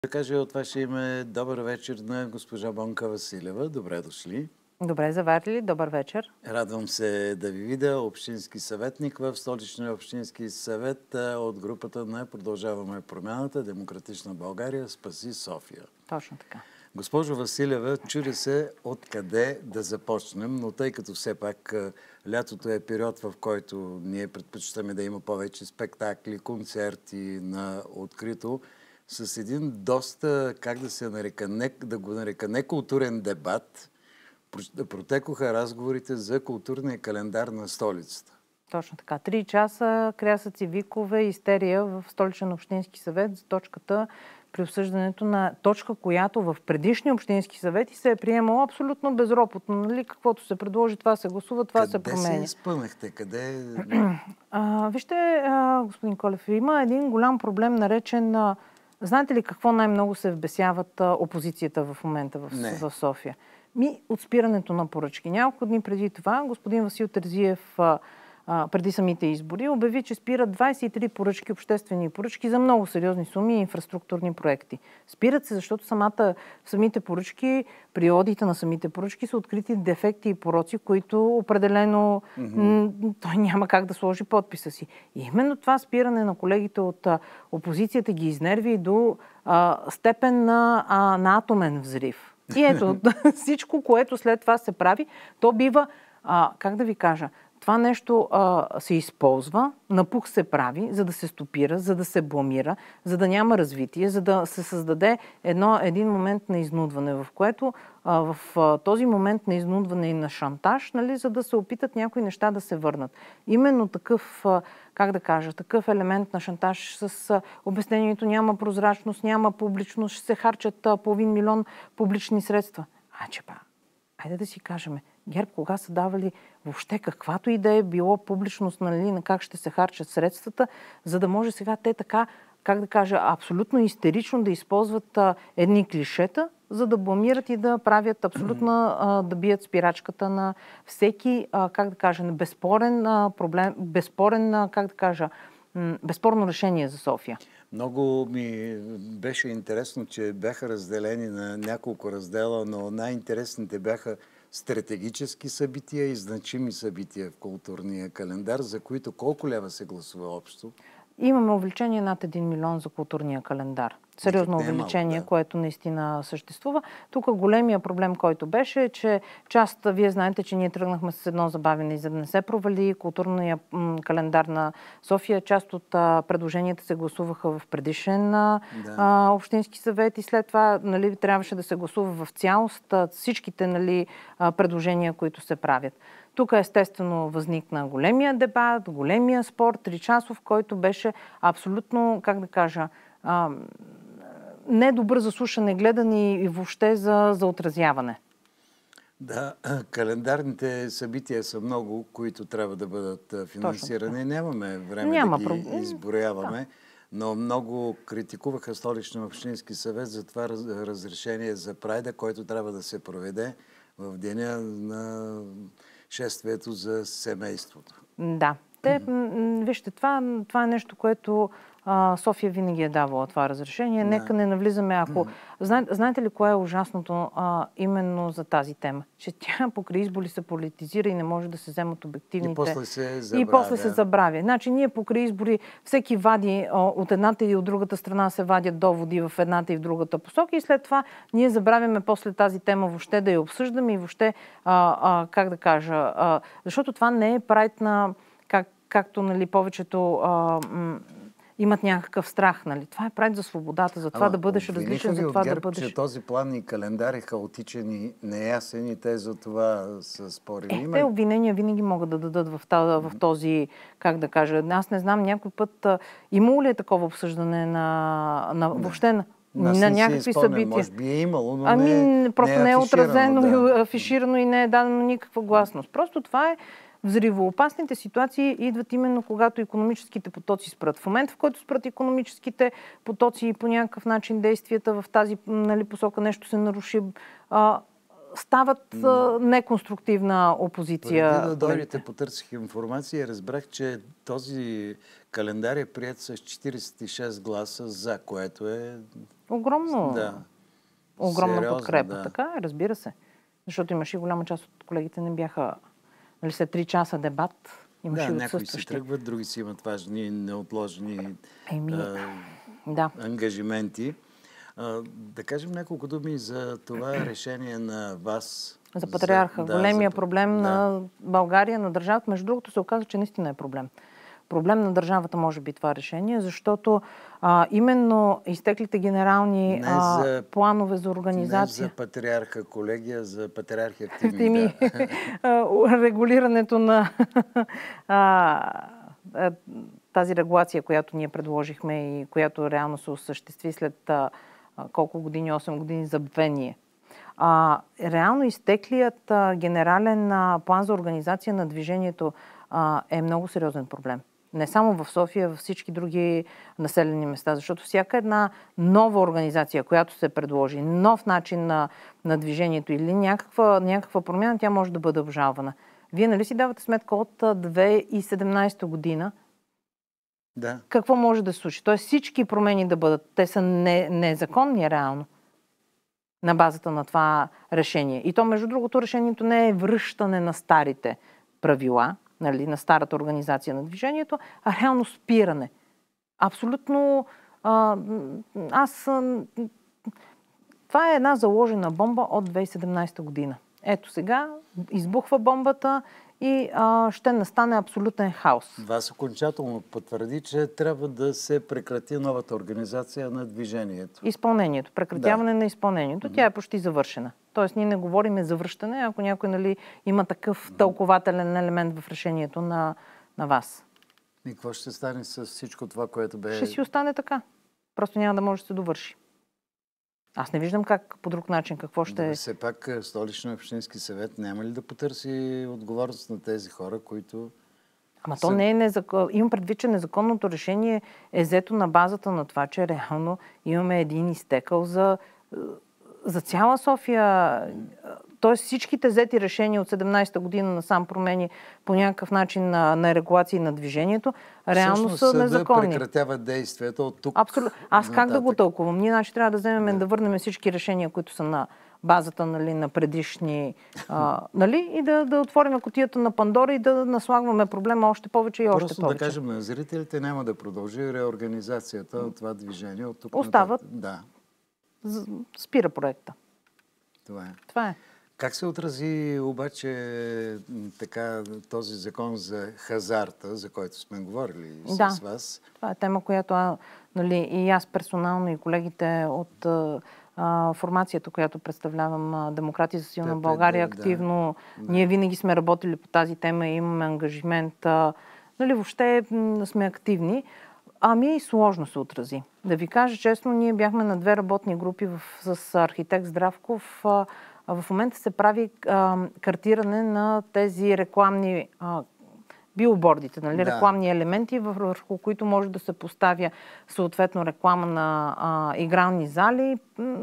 Да кажа от ваше име добър вечер на госпожа Бонка Василева. Добре дошли. Добре заварили. Добър вечер. Радвам се да ви видя общински съветник в Столичния общински съвет от групата на Продължаваме промяната, Демократична България, Спаси София. Точно така. Госпожо Василева, чудя се откъде да започнем, но тъй като все пак лятото е период, в който ние предпочитаме да има повече спектакли, концерти на открито, с един доста, как да се нарека, да го нарека, некултурен дебат, протекоха разговорите за културния календар на столицата. Точно така. 3 часа крясъци, викове, истерия в Столичен общински съвет за точката при обсъждането на точка, която в предишни общински съвети се е приемала абсолютно безропотно. Нали? Каквото се предложи, това се гласува, това се променя. Къде се изпънахте? Къде... Вижте, господин Колев, има един голям проблем, наречен... Знаете ли какво най-много се вбесяват опозицията в момента в София? От спирането на поръчки. Няколко дни преди това господин Васил Терзиев преди самите избори обяви, че спират 23 поръчки, обществени поръчки за много сериозни суми и инфраструктурни проекти. Спират се, защото самите поръчки, при одита на самите поръчки са открити дефекти и пороци, които определено той няма как да сложи подписа си. И именно това спиране на колегите от опозицията ги изнерви до степен на атомен взрив. И ето, всичко, което след това се прави, то бива, как да ви кажа, това нещо се използва, напух се прави, за да се стопира, за да се бламира, за да няма развитие, за да се създаде един момент на изнудване, в което в този момент на изнудване и на шантаж, нали, за да се опитат някои неща да се върнат. Именно такъв, как да кажа, такъв елемент на шантаж с обяснението няма прозрачност, няма публичност, ще се харчат 500 000 публични средства. Айде да си кажем, ГЕРБ кога са давали въобще каквато и да е било публичност, нали, на как ще се харчат средствата, за да може сега те така, как да кажа, абсолютно истерично да използват едни клишета, за да бламират и да правят абсолютно, да бият спирачката на всеки, как да кажа, безспорен проблем, безспорен, как да кажа, безспорно решение за София. Много ми беше интересно, че бяха разделени на няколко раздела, но най-интересните бяха стратегически събития и значими събития в културния календар, за които колко лева се гласува общо? Имаме увеличение над 1 милион за културния календар. Сериозно увеличение, да, което наистина съществува. Тук големия проблем, който беше, че вие знаете, че ние тръгнахме с едно забавяне, за да не се провали културния календар на София. Част от предложенията се гласуваха в предишен общински съвет и след това, нали, трябваше да се гласува в цялост всичките, нали, предложения, които се правят. Тук естествено възникна големия дебат, големия спор, 3-часов, който беше абсолютно, как да кажа, недобър за слушане, гледане и въобще за отразяване. Да, календарните събития са много, които трябва да бъдат финансирани. Нямаме време да ги изброяваме, да. Но много критикуваха Столичния общински съвет за това разрешение за Прайда, който трябва да се проведе в деня на шествието за семейството. Да. Вижте, това е нещо, което София винаги е давала това разрешение. Нека не навлизаме, ако... Знаете ли кое е ужасното именно за тази тема? Че тя покрай избори се политизира и не може да се вземат обективните... И после се забравя. Значи ние покрай избори всеки вади от едната и от другата страна се вадят доводи в едната и в другата посока и след това ние забравяме после тази тема въобще да я обсъждаме и въобще, как да кажа, защото това не е прайд на... Както, нали, повечето имат някакъв страх. Нали. Това е прайд за свободата, за това да бъдеш различен, за това да бъдеш... че този план и календар е хаотичен и неясен и те за това са спорили? Те обвинения винаги могат да дадат в този, как да кажа, аз не знам, някой път имало ли е такова обсъждане въобще на някакви събития? Може би е имало, но просто не е отразено, афиширано и не е дадено никаква гласност. Просто това е взривоопасните ситуации идват именно когато икономическите потоци спрат. В момента, в който спрат икономическите потоци и по някакъв начин действията в тази, нали, посока нещо се наруши, стават неконструктивна опозиция. Преди да дойдете, потърсих информация и разбрах, че този календар е прият с 46 гласа за, което е... Огромна сериозно, подкрепа. Да. Така е, разбира се. Защото имаше и голяма част от колегите не бяха... Нали, след 3 часа дебат имаше някои отсъстващи. си тръгват, други си имат важни, неотложни ангажименти. Да кажем няколко думи за това решение на вас. За патриарха. Големия проблем на България, на държавата. Между другото се оказа, че наистина е проблем. Проблем на държавата може би това решение, защото именно изтеклите генерални планове за организация... Не за патриарха колегия, за патриархи активни. Регулирането на тази регулация, която ние предложихме и която реално се осъществи след колко години, 8 години забвение. Реално изтеклият генерален план за организация на движението е много сериозен проблем. Не само в София, във всички други населени места, защото всяка една нова организация, която се предложи, нов начин на движението или някаква промяна, тя може да бъде обжалвана. Вие нали си давате сметка от 2017 година какво може да се случи? Тоест всички промени да бъдат, те са незаконни реално на базата на това решение. И то, между другото, решението не е връщане на старите правила, нали, на старата организация на движението, а реално спиране. Абсолютно... Това е една заложена бомба от 2017 година. Ето сега избухва бомбата и ще настане абсолютен хаос. Вас окончателно потвърди, че трябва да се прекрати новата организация на движението. Изпълнението. Прекратяване на изпълнението. Тя е почти завършена. Тоест ние не говорим за връщане, ако някой има такъв тълкователен елемент в решението на вас. И какво ще стане с всичко това, което бе... Ще си остане така. Просто няма да може да се довърши. Аз не виждам как по друг начин, какво ще... Все пак Столичния общински съвет няма ли да потърси отговорност на тези хора, които... Ама то не е незаконно. Имам предвид, че незаконното решение е взето на базата на това, че реално имаме един изтекъл за цяла София. Тоест всичките взети решения от 17-та година на сам промени по някакъв начин на регулации на движението, реално са незаконни. Съда прекратява действието от тук. Абсолютно. Аз как да го тълкувам? Ние трябва да вземем да върнем всички решения, които са на базата на предишни... и да отворим кутията на Пандора и да наслагваме проблема още повече и още повече. Просто да кажем на зрителите, няма да продължи реорганизацията от това движение. От тук остават. Спира проекта. Това е. Как се отрази обаче този закон за хазарта, за който сме говорили с вас? Това е тема, която и аз персонално и колегите от формацията, която представлявам, Демократи за силна България, активно. Ние винаги сме работили по тази тема и имаме ангажимент. Въобще сме активни. И сложно се отрази. Да ви кажа честно, ние бяхме на 2 работни групи с архитект Здравков. В момента се прави картиране на тези рекламни билбордите, рекламни елементи, върху които може да се поставя съответно реклама на игрални зали,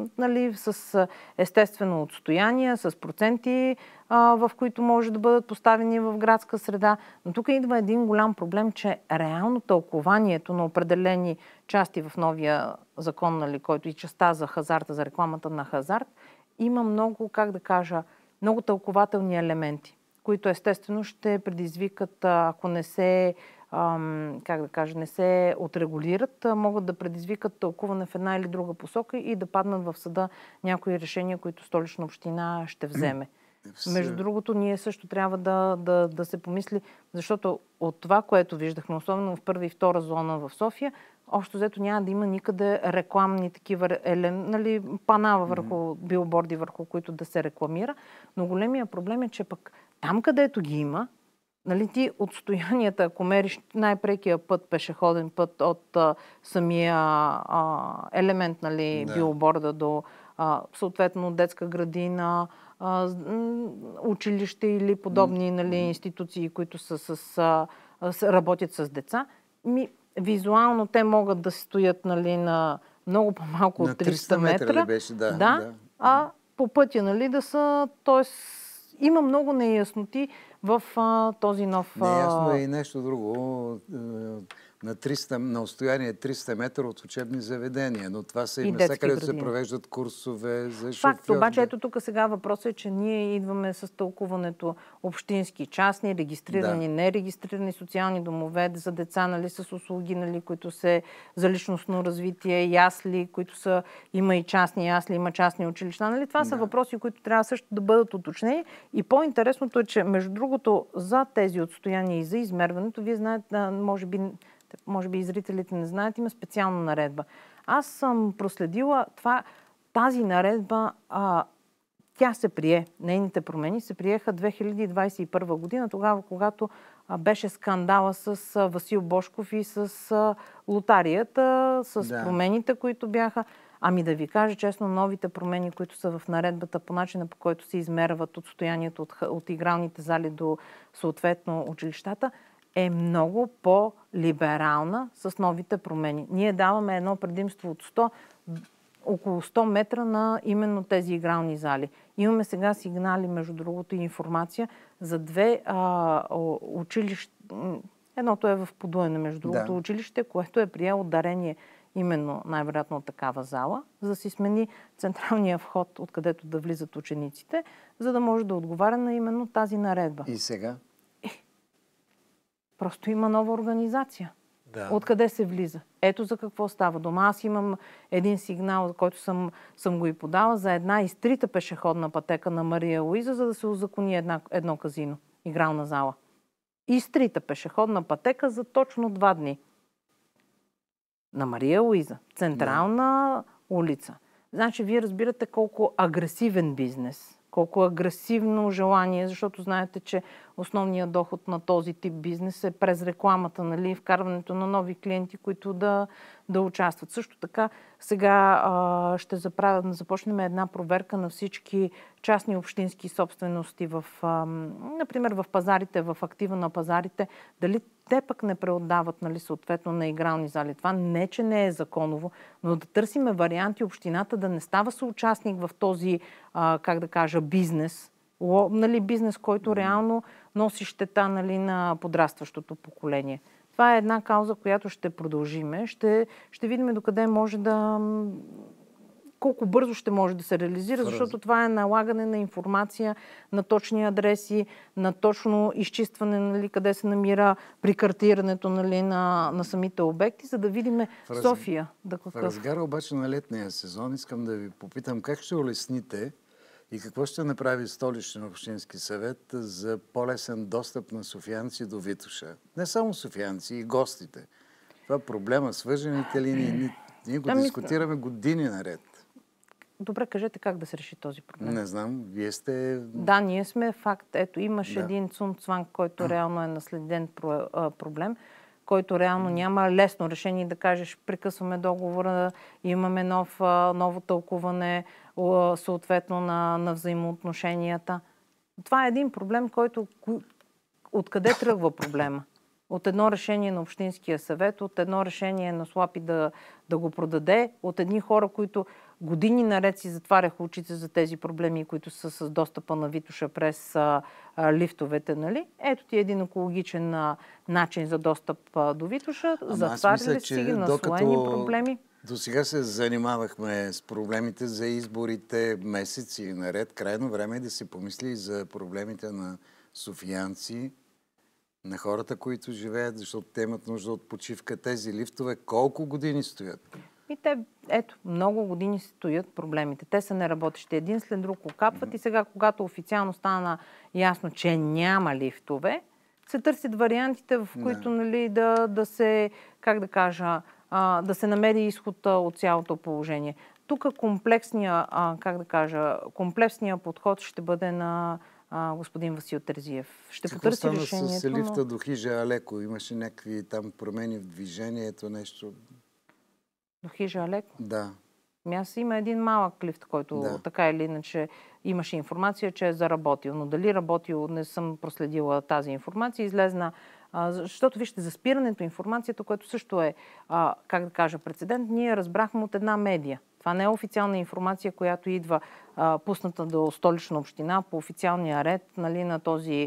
с естествено отстояние, с проценти, в които може да бъдат поставени в градска среда. Но тук идва един голям проблем, че реално тълкованието на определени части в новия закон, който и частта за хазарта, за рекламата на хазарт, има много, много тълкователни елементи, които естествено ще предизвикат, ако не се, не се отрегулират, могат да предизвикат тълкуване в една или друга посока и да паднат в съда някои решения, които Столична община ще вземе. Между другото, ние също трябва да се помисли, защото от това, което виждахме, особено в първа и втора зона в София, общо взето няма да има никъде рекламни такива пана върху билборди, върху които да се рекламира. Но големия проблем е, че пък там, където ги има, ти отстоянията, ако мериш най-прекия път, пешеходен път от самия елемент, билборда до съответно детска градина, училище или подобни институции, които работят с деца, визуално те могат да стоят на много по-малко от 300 метра. Беше, по пътя, нали, да са... Тоест, има много неясноти в този нов... Неясно е и нещо друго. На отстояние 300 метра от учебни заведения, но това са и места, където се провеждат курсове за шофьор. Факт, обаче ето тук сега въпросът е, че ние идваме с тълкуването общински, частни, регистрирани, нерегистрирани социални домове за деца, нали, с услуги, нали, които са за личностно развитие, ясли, които са, има и частни ясли, има частни училища. Нали? Това са въпроси, които трябва също да бъдат уточнени. И по-интересното е, че между другото за тези отстояния и за измерването, вие знаете, може би и зрителите не знаят, има специална наредба. Аз съм проследила тази наредба, тя се прие, нейните промени се приеха 2021 година, тогава, когато беше скандала с Васил Божков и с лотарията, с промените, които бяха. Ами да ви кажа честно, новите промени, които са в наредбата по начина, по който се измерват отстоянието от игралните зали до съответно училищата, е много по-либерална с новите промени. Ние даваме едно предимство от около 100 метра на именно тези игрални зали. Имаме сега сигнали, между другото, и информация за две училища. Едното е в Подуене, между другото, училище, което е приело дарение именно най-вероятно от такава зала, за да си смени централния вход, откъдето да влизат учениците, за да може да отговаря на именно тази наредба. И сега? Просто има нова организация. Откъде се влиза? Ето за какво става дума. Аз имам един сигнал, който съм го и подала, за една изтрита пешеходна пътека на Мария Луиза, за да се узакони едно казино, игрална зала. Изтрита пешеходна пътека за точно 2 дни. На Мария Луиза. Централна улица. Значи, вие разбирате колко агресивен бизнес, колко агресивно желание, защото знаете, че основният доход на този тип бизнес е през рекламата, нали, вкарването на нови клиенти, които да участват. Също така, сега ще започнем една проверка на всички частни общински собствености например, в пазарите, в актива на пазарите, дали те пък не преотдават, нали, съответно на игрални зали. Това не, че не е законово, но да търсиме варианти общината да не става съучастник в този, как да кажа, бизнес, нали, бизнес, който реално носи щета, нали, на подрастващото поколение. Това е една кауза, която ще продължиме. Ще видим докъде може колко бързо ще може да се реализира, защото това е налагане на информация, на точни адреси, на точно изчистване, нали, къде се намира при картирането, нали, на самите обекти, за да видим София. В разгара обаче на летния сезон искам да ви попитам как ще улесните и какво ще направи Столичен общински съвет за по-лесен достъп на софиянци до Витоша. Не само софиянци, и гостите. Това проблема с въжените линии, ние го дискутираме години наред. Добре, кажете как да се реши този проблем. Не знам, вие сте... Да, ние сме факт. Ето, имаш един цунцванг, който реално е наследен проблем, който реално няма лесно решение да кажеш, прекъсваме договора, имаме ново тълкуване, съответно на взаимоотношенията. Това е един проблем, който... Откъде тръгва проблема? От едно решение на Общинския съвет, от едно решение на Слапи да го продаде, от едни хора, които години наред си затваряха очите за тези проблеми, които са с достъпа на Витоша през лифтовете, нали? Ето ти един екологичен начин за достъп до Витоша. Затваряли си ги наслоени проблеми. До сега се занимавахме с проблемите за изборите месеци наред. Крайно време е да се помисли за проблемите на софиянци, на хората, които живеят, защото те имат нужда от почивка. Тези лифтове колко години стоят? И те, ето, много години стоят проблемите. Те са неработещи. Един след друг окапват и сега, когато официално стана ясно, че няма лифтове, се търсят вариантите, в които, нали, да се, как да кажа, да се намери изход от цялото положение. Тук комплексния подход ще бъде на господин Васил Терзиев. Ще потърси решението. Какво стана с лифта до хижа Алеко? Имаше някакви там промени в движението, нещо? До хижа Алеко? Да. Аз има един малък лифт, който така или иначе имаше информация, че е заработил. Но дали работил, не съм проследила тази информация. Излезна, защото вижте, за спирането информацията, което също е, как да кажа, прецедент, ние разбрахме от една медия. Това не е официална информация, която идва пусната до Столична община по официалния ред, нали, на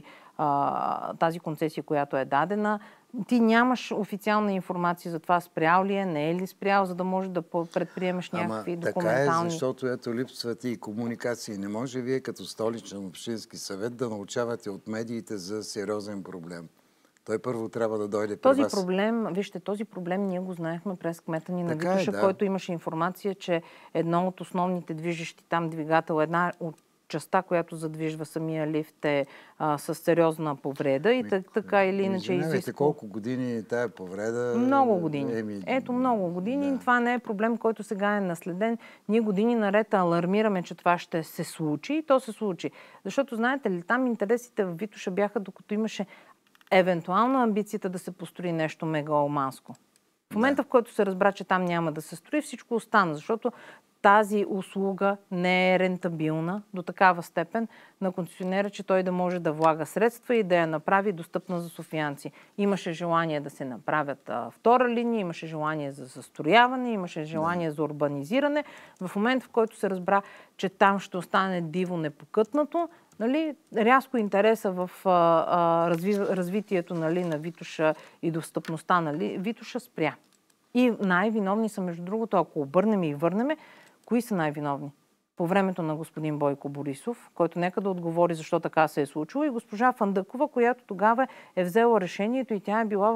тази концесия, която е дадена. Ти нямаш официална информация за това спрял ли е, не е ли спрял, за да можеш да предприемеш някакви документални... Така е, защото ето липсват и комуникации. Не може вие като Столичен общински съвет да научавате от медиите за сериозен проблем. Той първо трябва да дойде при вас. Този проблем ние го знаехме през кмета ни на Витоша, който имаше информация, че едно от основните движещи там двигател, една от частта, която задвижва самия лифт е с сериозна повреда и така или иначе изисква... колко години тая повреда... Много години. Много години. Да. Това не е проблем, който сега е наследен. Ние години наред алармираме, че това ще се случи и то се случи. Защото, знаете ли, там интересите в Витоша бяха, докато имаше евентуална амбицията да се построи нещо мегаломанско. В момента, в който се разбра, че там няма да се строи, всичко остана, защото тази услуга не е рентабилна до такава степен на концесионера, че той да може да влага средства и да я направи достъпна за софиянци. Имаше желание да се направят втора линия, имаше желание за застрояване, имаше желание за урбанизиране. В момента, в който се разбра, че там ще остане диво непокътнато, нали, рязко интереса в развитието, нали, на Витоша и достъпността на Витоша спря. И най-виновни са, между другото, ако обърнем и върнем, кои са най-виновни? По времето на господин Бойко Борисов, който нека да отговори защо така се е случило, и госпожа Фандъкова, която тогава е взела решението и тя е била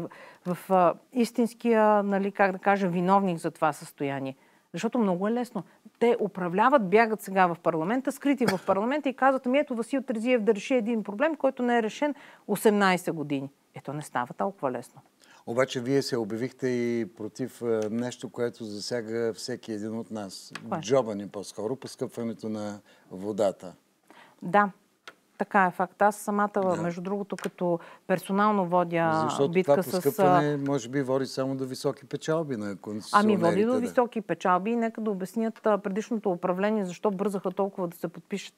в истинския, нали, как да кажа, виновник за това състояние. Защото много е лесно. Те управляват, бягат сега в парламента, скрити в парламента и казват, ето Васил Терзиев да реши един проблем, който не е решен 18 години. Ето не става толкова лесно. Обаче вие се обявихте и против нещо, което засяга всеки един от нас. Джоба ни по-скоро, поскъпването на водата. Да, така е факт. Аз самата, между другото, като персонално водя битка с... Защото това поскъпване може би води само до високи печалби на концесионерите. Води до високи печалби. Нека да обяснят предишното управление, защо бързаха толкова да се подпише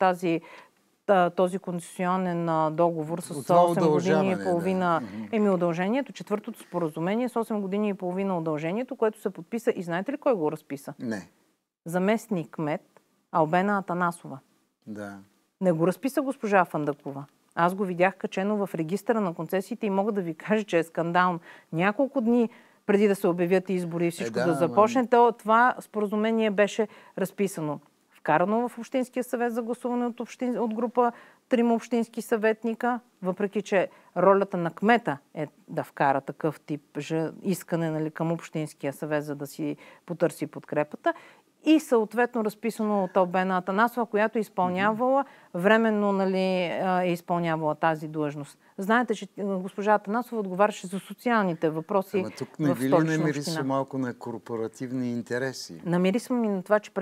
този концесионен договор с 8 години и половина удължението. Четвъртото споразумение с 8 години и половина удължението, което се подписа. И знаете ли кой го разписа? Не. Заместник кмет Албена Атанасова. Да. Не го разписа госпожа Фандъкова. Аз го видях качено в регистъра на концесиите и мога да ви кажа, че е скандално. Няколко дни преди да се обявят избори и всичко да започне, това споразумение беше разписано. Вкарано в Общинския съвет за гласуване от група 3 общински съветника, въпреки че ролята на кмета е да вкара такъв тип искане, нали, към Общинския съвет, за да си потърси подкрепата. И съответно разписано от Албена Атанасова, която е изпълнявала, временно, нали, е изпълнявала тази длъжност. Знаете, че госпожа Атанасова отговаряше за социалните въпроси в Столична община. Тук не ви ли намириса малко на корпоративни интереси? Намирисвам ми на това, че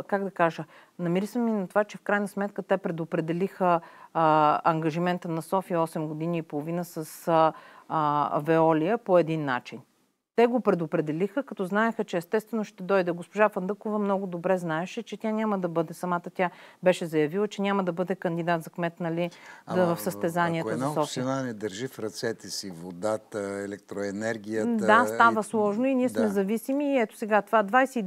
намирисвам ми на това, че в крайна сметка те предопределиха ангажимента на София 8 години и половина с Веолия по един начин. Те го предопределиха, като знаеха, че естествено ще дойде. Госпожа Фандъкова много добре знаеше, че тя няма да бъде, самата тя беше заявила, че няма да бъде кандидат за кмет, нали, в състезанията за София. Ако една община не държи в ръцете си водата, електроенергията... Да, става сложно и ние сме зависими. И ето сега това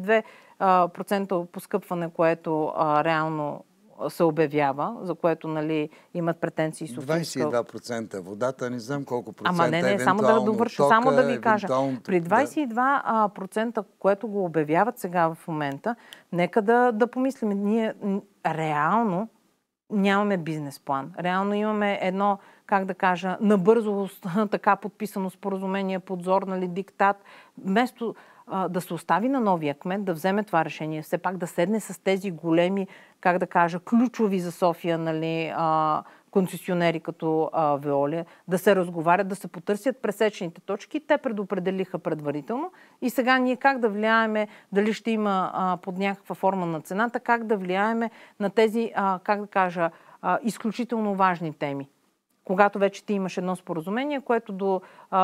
22% поскъпване, което реално се обявява, за което, нали, имат претенции Софийска. 22% водата, не знам колко процента не, само да довърша, само да ви кажа. При 22%, което го обявяват сега в момента, нека да помислим. Ние реално нямаме бизнес план. Реално имаме едно, как да кажа, набързо така подписано споразумение, подзор, нали, диктат. Вместо да се остави на новия кмет да вземе това решение, все пак да седне с тези големи, как да кажа, ключови за София, нали, концесионери като Веолия, да се разговарят, да се потърсят пресечените точки. Те предопределиха предварително. И сега ние как да влияеме, дали ще има под някаква форма на цената, как да влияеме на тези, как да кажа, изключително важни теми. Когато вече ти имаш едно споразумение, което до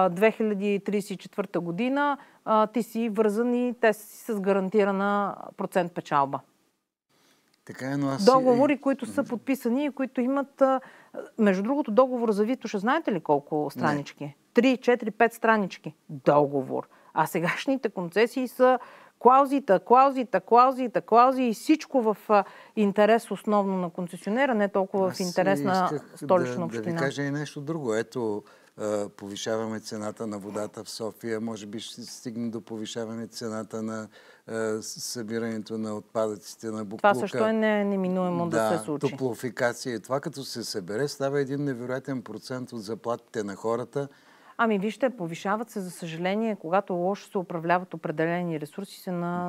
2034 година ти си вързан и те си с гарантирана процент печалба. Така е, но договори, които са подписани и които имат... Между другото, договор за Витоша, знаете ли колко странички? 3, 4, 5 странички. Договор. А сегашните концесии са клаузи и всичко в интерес основно на концесионера, не толкова в интерес на Столична община. Да ви кажа и нещо друго. Ето, повишаваме цената на водата в София, може би ще стигне до повишаване цената на събирането на отпадъците, на буклука. Това също е неминуемо да се случи. Топлофикация. И това като се събере, става един невероятен процент от заплатите на хората. Ами вижте, повишават се, за съжаление, когато лошо се управляват определени ресурси,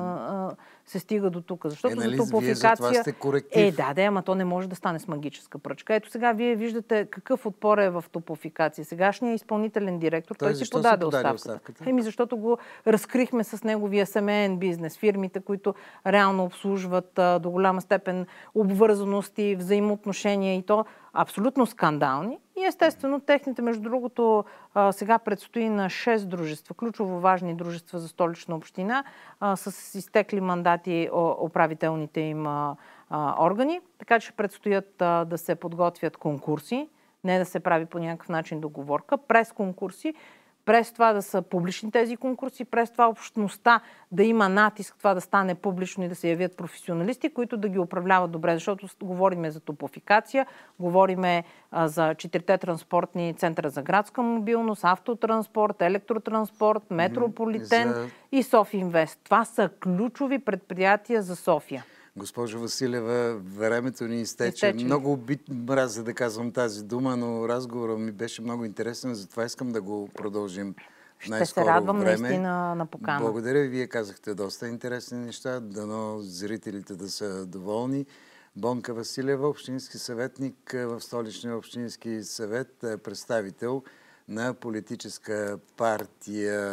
се стига до тук. Защото нали, за топлофикация... Вие за това сте коректив. Ама то не може да стане с магическа пръчка. Ето сега вие виждате какъв отпор е в топлофикация. Сегашният изпълнителен директор, той си подаде оставката. Защото го разкрихме с неговия семейен бизнес. Фирмите, които реално обслужват до голяма степен обвързаности, взаимоотношения и то абсолютно скандални. И естествено, техните, между другото, сега предстои на 6 дружества, ключово важни дружества за Столична община, с изтекли мандати управителните им органи. Така че предстоят да се подготвят конкурси, не да се прави по някакъв начин договорка, през конкурси, през това да са публични тези конкурси, през това общността да има натиск, това да стане публично и да се явят професионалисти, които да ги управляват добре, защото говориме за топлофикация, говориме за 4-те транспортни центъра за градска мобилност, автотранспорт, електротранспорт, метрополитен и Софинвест. Това са ключови предприятия за София. Госпожо Василева, времето ни изтече. Много мразя да казвам тази дума, но разговорът ми беше много интересен, затова искам да го продължим в най-скоро време. Ще се радвам наистина на покана. Благодаря ви. Вие казахте доста интересни неща. Дано зрителите да са доволни. Бонка Василева, общински съветник в Столичния общински съвет, представител на политическа партия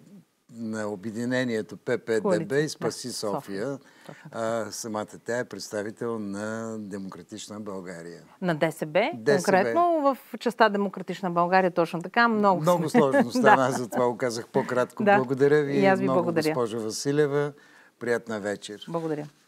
на обединението ППДБ и Спаси София. Самата тя е представител на Демократична България. На ДСБ. Конкретно в частта Демократична България, точно така. Много сложно стана, затова го казах по-кратко. Благодаря ви. И аз ви благодаря. Госпожо Василева. Приятна вечер. Благодаря.